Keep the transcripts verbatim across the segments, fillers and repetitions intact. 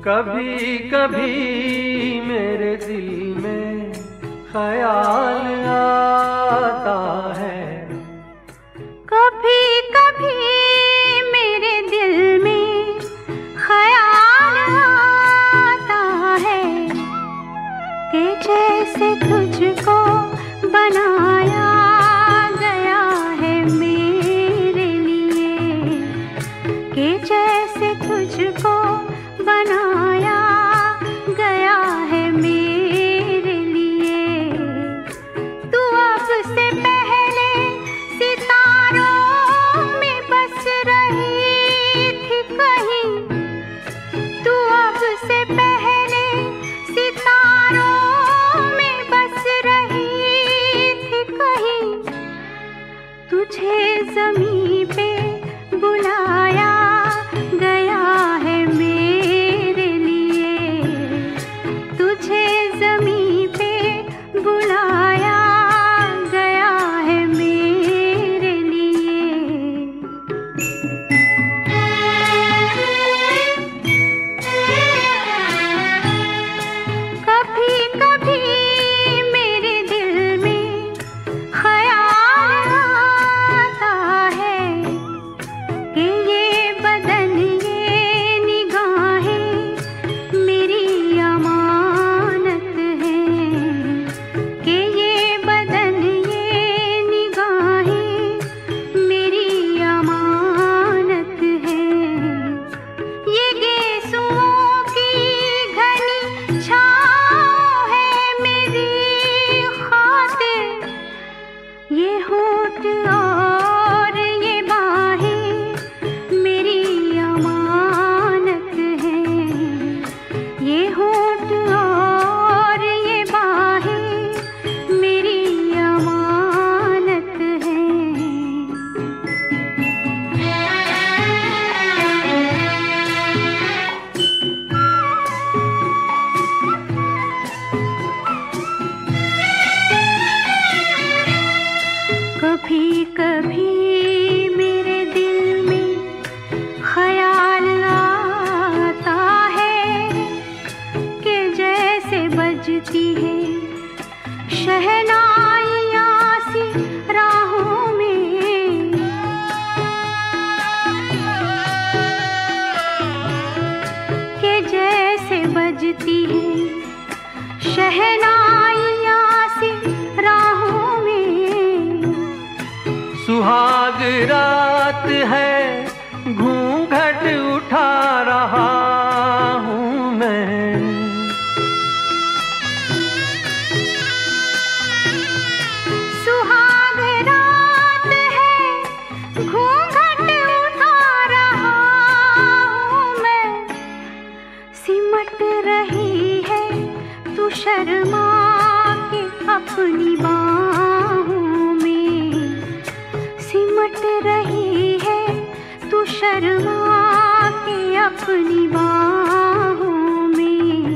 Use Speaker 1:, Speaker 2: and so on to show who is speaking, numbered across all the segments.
Speaker 1: कभी कभी मेरे दिल में ख्याल आता है,
Speaker 2: कभी कभी मेरे दिल में ख्याल आता है कि जैसे तुझको बनाया गया है मेरे लिए, कि जैसे तुझको बनाया गया है मेरे लिए। तू अब से पहले सितारों में बस रही थी कहीं, तू अब से पहले सितारों में बस रही थी कहीं। तुझे ज़मीं पे बुलाया गया है मेरे लिए, तुझे ज़मीं पे बुलाया गया है मेरे लिए। कभी कभी मेरे दिल में ख्याल आता है कि ये बदन ये निगाहें मेरी अमानत हैं, कि ये बदन ये निगाहें मेरी अमानत हैं। ये गेसुओं की घनी छाँव है मेरी खातिर, ये होठ और ये बाहें मेरी अमानत हैं, ये होठ और ये बाहें मेरी अमानत हैं। कभी कभी मेरे दिल में ख्याल आता है कि जैसे बजती है शहनाइयाँ सी राहों में, कि जैसे बजती है शहनाइयाँ सी राहों में।
Speaker 1: सुहाग रात है घूंघट उठा रहा हूँ मैं,
Speaker 2: सुहाग रात है घूंघट उठा रहा हूँ मैं। सिमट रही है तू शर्मा के अपनी बाहों में, सिमट रही है तू शर्मा के अपनी बाहों में।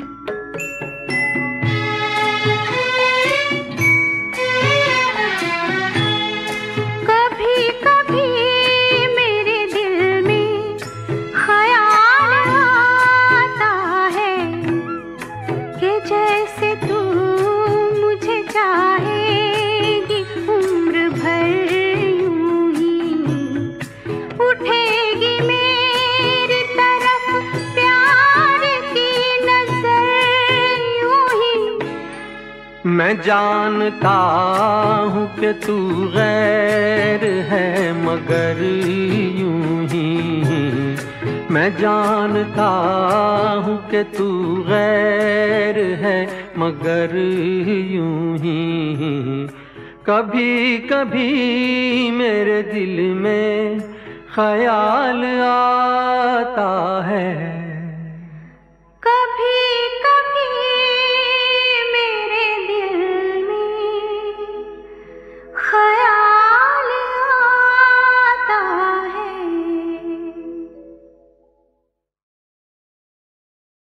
Speaker 2: कभी कभी मेरे दिल में ख्याल आता है कि जैसे तू मुझे चाहेगी उम्र भर यूं ही, उठेगी मेरी तरफ प्यार की नजर यूं ही।
Speaker 1: मैं जानता हूँ कि तू गैर है मगर यूं ही, मैं जानता हूँ कि तू गैर है मगर यूं ही। कभी कभी मेरे दिल में ख्याल आता है।